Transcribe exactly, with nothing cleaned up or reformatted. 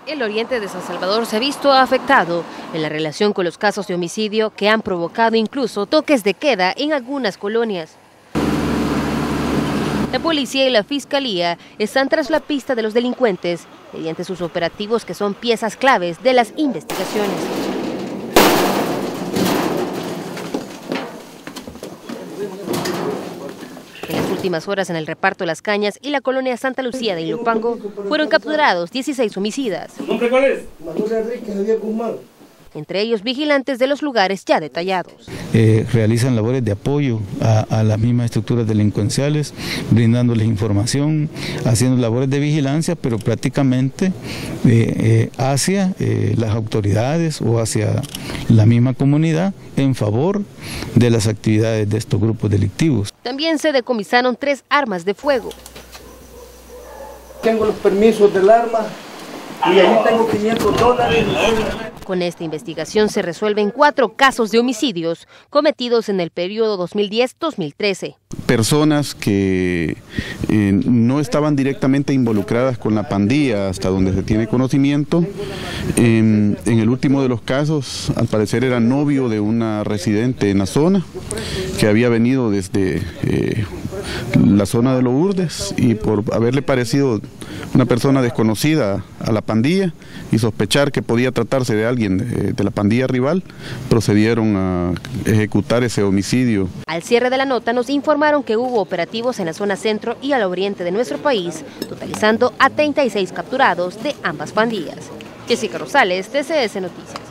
El oriente de San Salvador se ha visto afectado en la relación con los casos de homicidio que han provocado incluso toques de queda en algunas colonias. La policía y la fiscalía están tras la pista de los delincuentes mediante sus operativos que son piezas claves de las investigaciones. En las últimas horas en el reparto Las Cañas y la colonia Santa Lucía de Ilopango fueron capturados dieciséis homicidas. ¿Tu nombre cuál es? Manuel Enrique Javier Guzmán. Entre ellos vigilantes de los lugares ya detallados. Eh, realizan labores de apoyo a, a las mismas estructuras delincuenciales, brindándoles información, haciendo labores de vigilancia, pero prácticamente eh, eh, hacia eh, las autoridades o hacia la misma comunidad en favor de las actividades de estos grupos delictivos. También se decomisaron tres armas de fuego. Tengo los permisos del arma y ahí tengo quinientos dólares. Con esta investigación se resuelven cuatro casos de homicidios cometidos en el periodo dos mil diez a dos mil trece. Personas que eh, no estaban directamente involucradas con la pandilla hasta donde se tiene conocimiento. En, en el último de los casos, al parecer era novio de una residente en la zona que había venido desde eh, la zona de Lourdes y por haberle parecido una persona desconocida a la pandilla y sospechar que podía tratarse de alguien de, de la pandilla rival, procedieron a ejecutar ese homicidio. Al cierre de la nota nos informaron que hubo operativos en la zona centro y al oriente de nuestro país, totalizando a treinta y seis capturados de ambas pandillas. Jessica Rosales, T C S Noticias.